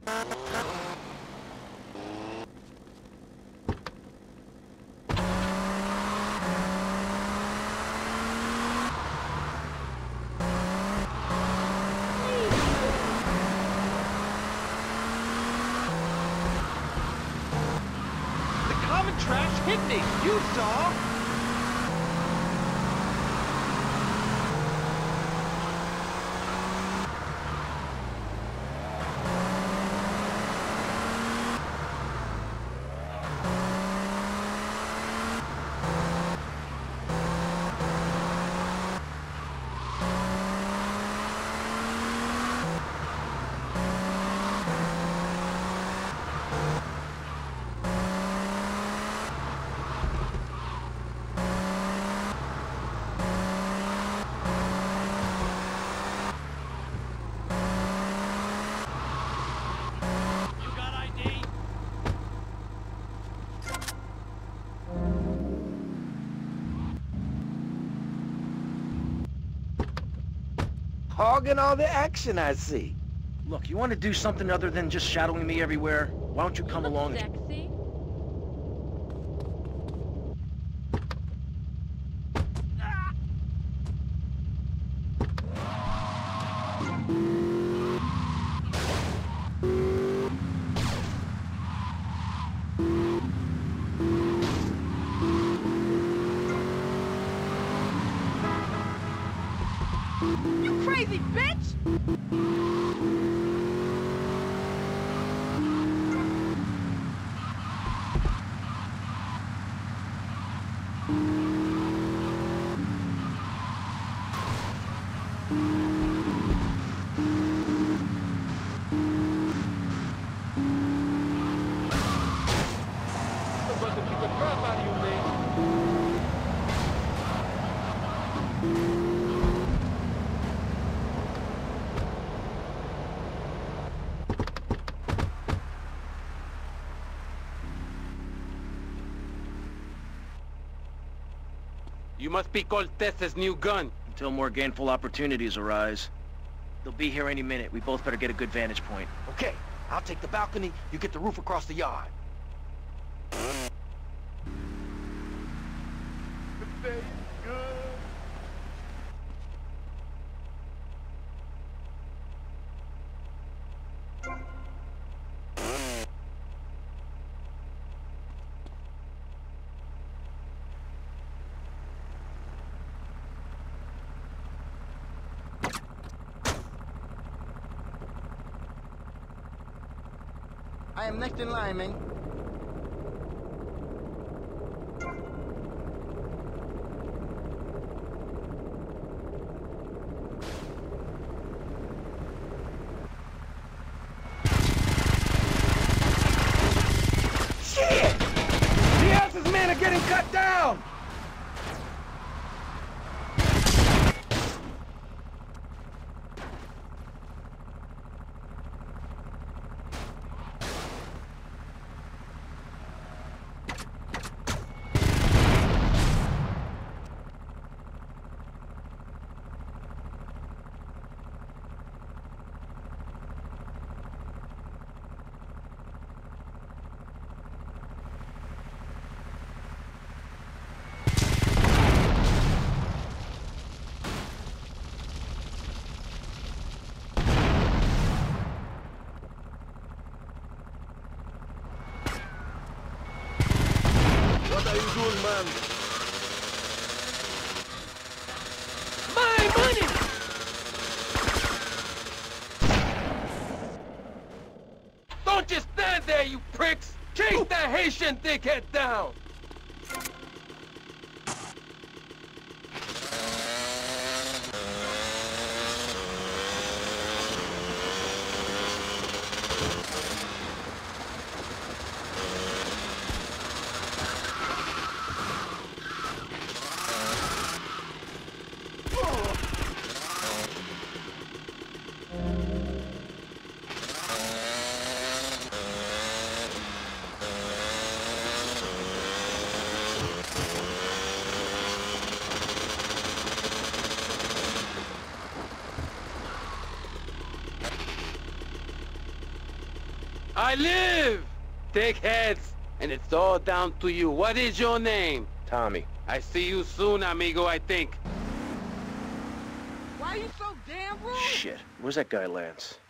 Trash hit me! You saw! Hogging all the action, I see. Look, you want to do something other than just shadowing me everywhere? Why don't you come along? Sexy. You crazy bitch! I'm about to kick the crap out of you, man. You must be Cortez's new gun. Until more gainful opportunities arise. They'll be here any minute. We both better get a good vantage point. Okay, I'll take the balcony, you get the roof across the yard. I am next in line, man. Shit! Diaz's men are getting cut down! What are you doing, man? My money! Don't just stand there, you pricks! Chase that Haitian dickhead down! I live! Dickheads! And it's all down to you. What is your name? Tommy. I see you soon, amigo, I think. Why are you so damn rude? Shit, where's that guy, Lance?